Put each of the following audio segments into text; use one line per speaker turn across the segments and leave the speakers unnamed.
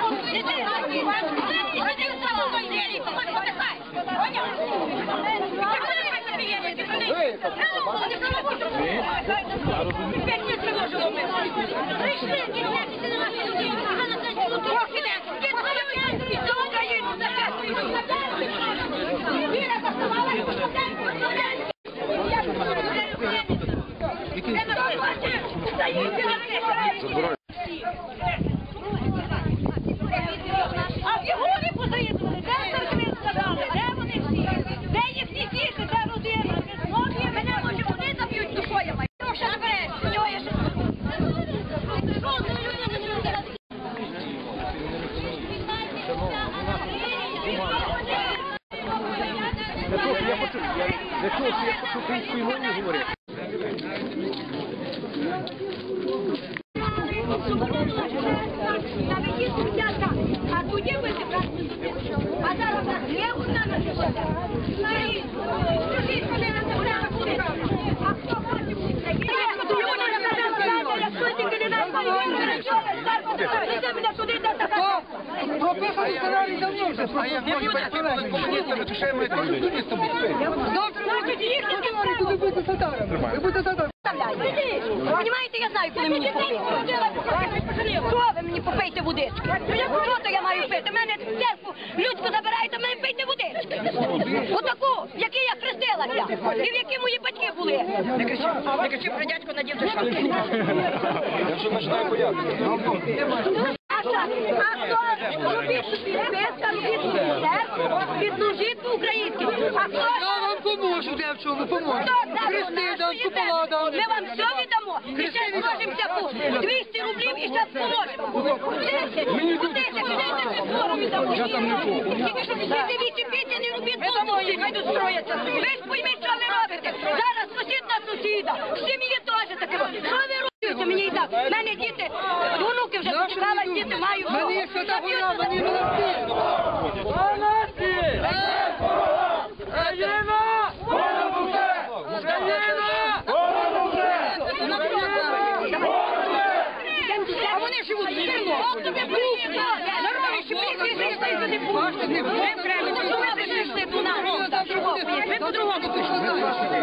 А фігури позаїдували, де ви сказали, де вони всі? Де є всі фішки, де родина? Ноги мене, може, вони заб'ють, ну що я маю? Ну, що забереш? У нього є ще...
Я хочу українською мовою говорити.
А тоді ви а зараз є одна на сьогодні. Скажіть, коли нам не буде ходити. А хто хоче бути? Якщо тільки не нам
прописаний сценарій давно вже.
А я можу перед комуністами, то що я маю комуністом бути?
Ви будете татарами. Ви будете татарами.
Понімаєте, я знаю, коли мені попити. Що ви мені попийте водички? Що то я маю пити? Мене в церкву людську забирають, а мене пийте водички. Отаку, в якій я хрестилася. І в які мої батьки були. Не кричи про дядько на дівчину шапки.
Я вже починаю боятися.
А хто робить собі спискам відслужити по-українськи? А хто?
Я вам поможу, де в чому поможу. Христина, купола дам.
Ми вам все віддамо. І ще зможемося по 200 рублів і ще поможемо. Кудися, віддамо. Тільки що ви відчепіться, не робіть полності, хай тут строяться. Ви ж пойміть, що ви робите. Зараз сусід на сусіда. В сім'ї теж таке. Що ви робите мені і так? В мене діти, внуки вже почекали, діти мають.
Мені все так вона, мені молодці. Молодці! Україна! Україна!
А вони живуть сильно. Нормально, що не можете. Ви прийшли до нас. Ви по-другому пішли.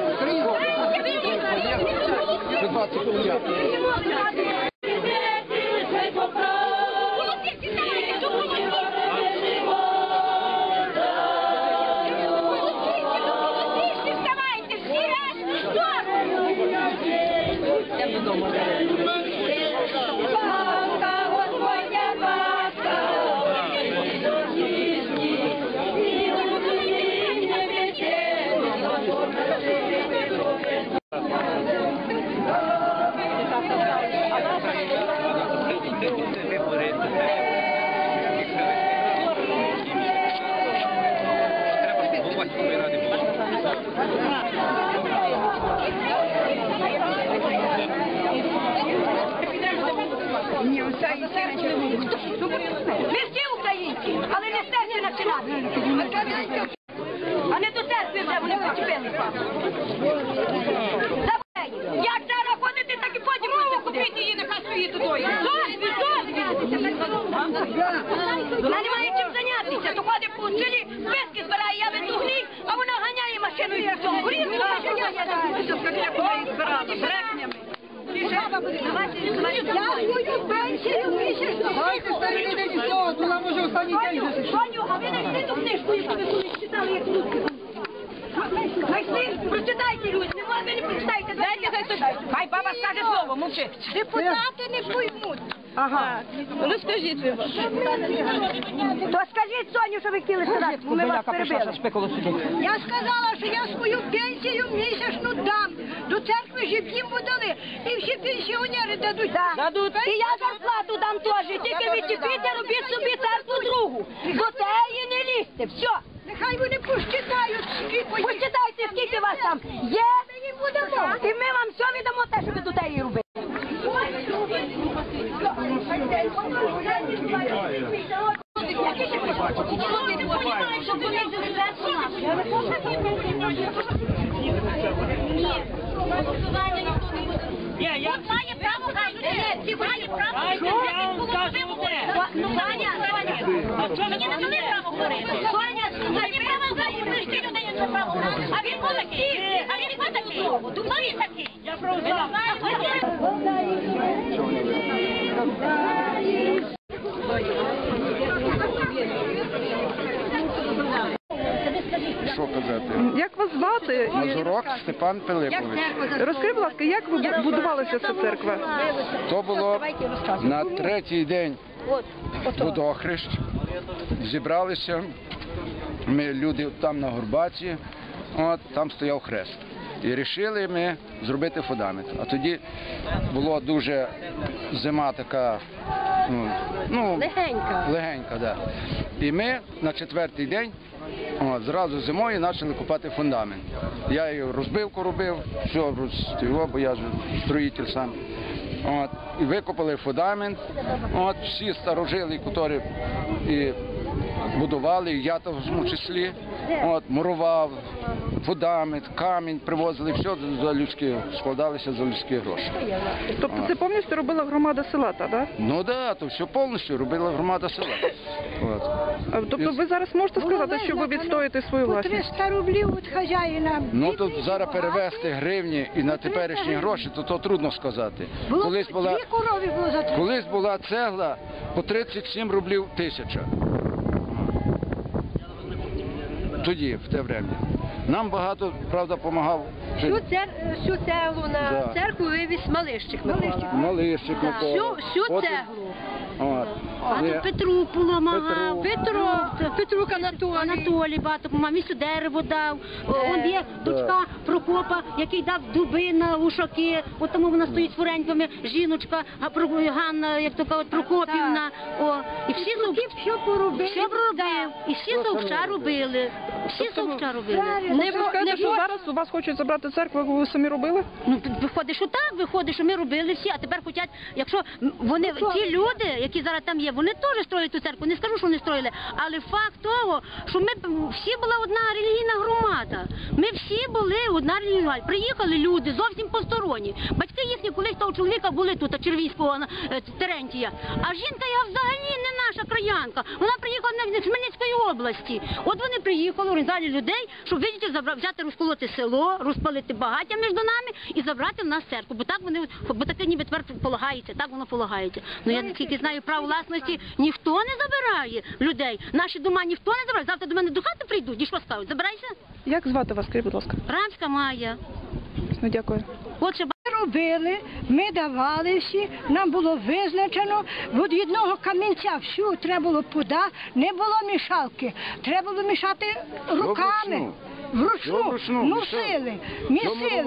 Ми всі українці, але не стерці починати. А не до церкви вже вони почепилися. Як зараз ходити, так і потім будете купити її, нехай стоїть туди. Вона не має чим зайнятися, то ходить по селі, списки збирає, я веду гній, а вона ганяє машину і все. Горілку я свою пенсію місячну.
Дайте старий день слово, то нам уже останній день.
Ваню, а ви знайшли ту книжку, яку ви колись читали, як русську? Знайшли? Прочитайте, люди, ви не прочитайте. Хай баба скаже слово, мовчи. Депутати не поймуть. Ага. Ну скажіть ви. То скажіть Соню, що ви хотіли сказати, бо ми вас перебили. Я сказала, що я свою пенсію місячну дам. До церкви життів подали. І всі пенсіонери дадуть. Дадуть. І я зарплату дам теж. Тільки відчепіться, робіть собі церкву другу. До теї не лізьте. Все. Нехай вони посчитають, скільки. Посчитайте, скільки вас там є. І ми вам все віддамо те, що ви до теї робите. Має право, має право. говорити. Соня, не провокує, прийшли людей не провокує. А він був такий, а він був такий. Хто він такий? Я правда.
Що казати?
Як вас звати?
Мазурок Степан Пилипович.
Розкажіть, будь ласка, як будувалася ця церква?
То було на третій день водохрещ. Зібралися ми люди там на Горбаці, там стояв хрест. І вирішили ми зробити фундамент. А тоді була дуже зима така, легенька, да. І ми на четвертий день зразу зимою почали копати фундамент. Я її розбивку робив, все розстіло, бо я ж строїтель сам. І викопали фундамент. Всі старожили, які і будували, і я в тому числі, мурував, фундамент, камінь привозили, все за людські, складалися за людські гроші.
Тобто це повністю робила громада села, так?
Ну так, то все повністю робила громада села.
Тобто ви зараз можете сказати, що ви відстоїте свою власність?
300 рублів від хазяїна.
Ну тут зараз перевести гривні і на теперішні гроші, то трудно сказати. Колись була цегла по 37 рублів тисяча. Тоді, в те время. Нам багато, правда, допомагав.
Всю цеглу на церкву вивіз Малищик Микола.
Малищик Микола.
Всю цеглу.
А
тут Петру поламав,
Петрук
Анатолій багато помагав, він сюди дерево дав. Он є дочка Прокопа, який дав дуби на ушаки, от тому вона стоїть з фуреньками, жіночка Ганна, як то кажуть, Прокопівна. І всі
все поробив.
І всі совча робили. Всі совча робили.
Не сказати, що зараз у вас хочуть забрати церкву, ви самі робили?
Ну, виходить, що так, виходить, що ми робили всі, а тепер хочуть, якщо вони, ті люди, які зараз там є, вони теж строять ту церкву, не скажу, що вони строїли, але факт того, що ми всі була одна релігійна громада, ми всі були одна релігійна громада, приїхали люди зовсім посторонні, батьки їхні колись того чоловіка були тут, Червійського, Терентія, а жінка я взагалі не наша краянка, вона приїхала з Хмельницької області, от вони приїхали, організували людей, щоб, видите, взяти, розколоти село, розпалити багаття між нами і забрати в нас церкву, бо таке ніби тепер полагається, так воно полагається. Ну я наскільки знаю, право власності ніхто не забирає людей, наші дома ніхто не забирає, завтра до мене до хати прийдуть, і що скажуть, забирайся?
Як звати вас, скажіть, будь ласка?
Рамська Майя.
Ну, дякую.
Отже,
Робили, ми давали всі, нам було визначено, від одного камінця всю треба було подати, не було мішалки, треба було мішати руками. Вручну, мусили, місили,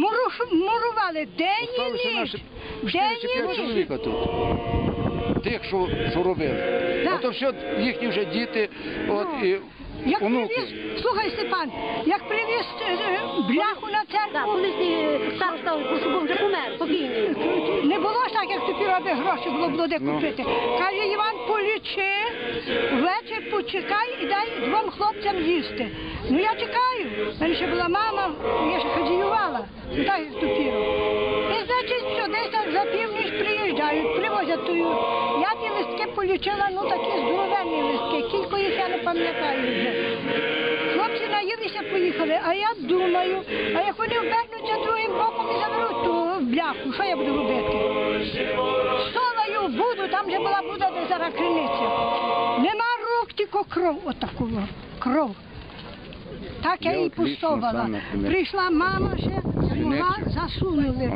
мурували день і ніч. День і ніч.
Чоловіка тут. Тих, що робили. Ото все їхні вже діти, і
як
онуки.
привіз, слухай, Степан, як привіз бляху на церкву,
колись староста, що був вже помер, покійний.
не було ж так, як тобі робить гроші, було де купити. Каже, Іван, полічи, ввечері почекай і дай двом хлопцям їсти. Ну я чекаю, в мене ще була мама, я ще хазяювала, так як тупіру. І значить, що десь там за північ приїжджають, привозять тую. Я ті листки полічила, ну такі здоровенні листки, кілько їх я не пам'ятаю вже. Хлопці наїлися, поїхали, а я думаю, а як вони вбернуться другим боком і заберуть ту бляху, що я буду робити? Соваю в буду, там же була буда, де зараз криниця. Нема рук, тільки кров, отаку кров. Так я її пустовала. Прийшла мама ще, смогла, засунули.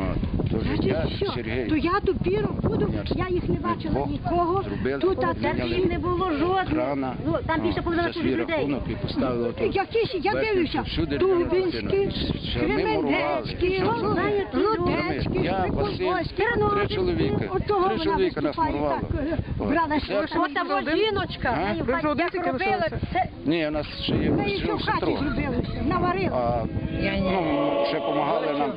То я допіру буду, я їх не бачила нікого, тут
Церкві не було жодного, там більше половина чужих людей.
Якісь, я дивлюся, Дубинські, Кременецькі, Рудецькі, Приколбойські.
Три чоловіка нас мурували.
От там жіночка, як робили.
Ні, у нас ще є.
Ми ще в хаті зробилися, наварили.
Ще допомагали нам.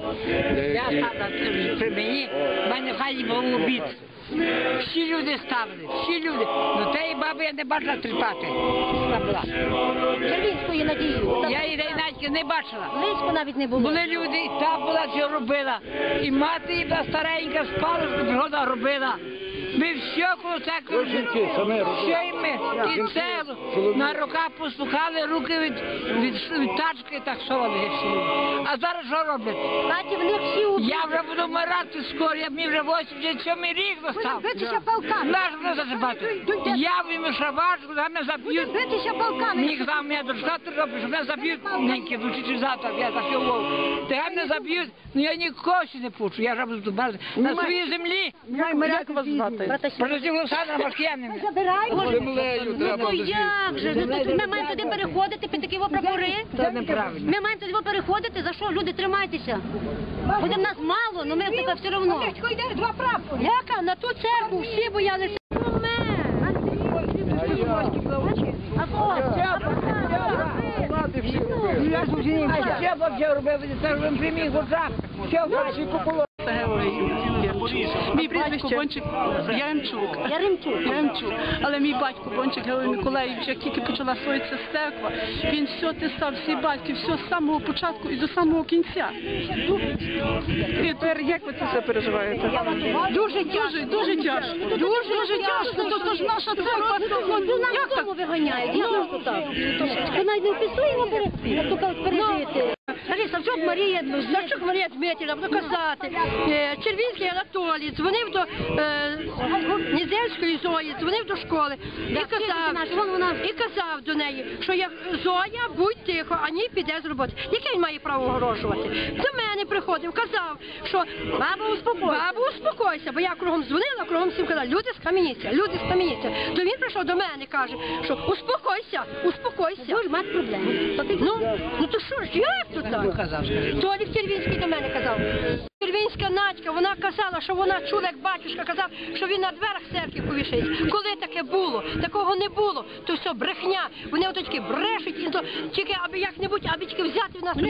При мені, в мене в хаті був обід. Всі люди ставили, всі люди. Ну тієї баби я не бачила тріпати. Вона була.
Червінської Надію.
Я її навіть не бачила.
Близько навіть не було.
Були люди, і та була, що робила. І мати, і була старенька, спала, природа робила. Ми все коло церкви робили. Все і ми. І це на руках послухали, руки від тачки так совали всі. А зараз що роблять?
Бачите, вони всі убили.
Я вже буду вмирати скоро, мені вже 87 рік настав.
Битися палками.
Наш мене зачіпати. Я вийму шабашку, мене заб'ють.
Битися палками.
Мені казав, моя дочка ти робиш, мене заб'ють неньки, вночі чи завтра, я так його. Ти мене заб'ють, ну я нікого не пучу, я вже буду тут на своїй землі.
Як вас звати?
Просив Олександра Маркіянина.
Землею
Ну
треба
як же? Ми маємо туди переходити під такі прапори?
Це неправильно.
Ми маємо туди переходити, за що? Люди, тримайтеся. Буде в нас мало, але ми таке все одно.
Йде два прапори.
Яка? На ту церкву всі боялися.
А ще бабця робив, це ж він приміг в очах. Ще в очі купило.
Мій батько Бончик Яремчук. Але мій батько Бончик Георгій Миколаївич, як тільки почала строїтися церква, він все тисав, всі батьки, все з самого початку і до самого кінця.
І тепер як ви це все переживаєте?
Дуже тяжко. Дуже тяжко. То ж наша церква.
Як так виганяють? Я просто так. То навіть не вписуємо як то кажуть, пережити. Скажи, Савчук Марія Дмитрівна, буду казати, Червінський Анатолій, дзвонив до Нізельської Зої, дзвонив до школи і казав до неї, що як Зоя, будь тихо, а ні піде з роботи. Яке він має право огорожувати? До мене приходив, казав, що баба успокойся, бо я кругом дзвонила, кругом всім казала, люди скам'яніться. То він прийшов до мене і каже, що успокойся. Дуже мати проблеми. Ну то що ж, як тут так? Толік Червінський до мене казав. Червінська Надька, вона казала, що вона чула, як батюшка казав, що він на дверях церкви повішається. Коли таке було? Такого не було. То все брехня. Вони ото тільки брешуть, і то тільки аби як-небудь, аби тільки взяти в нас.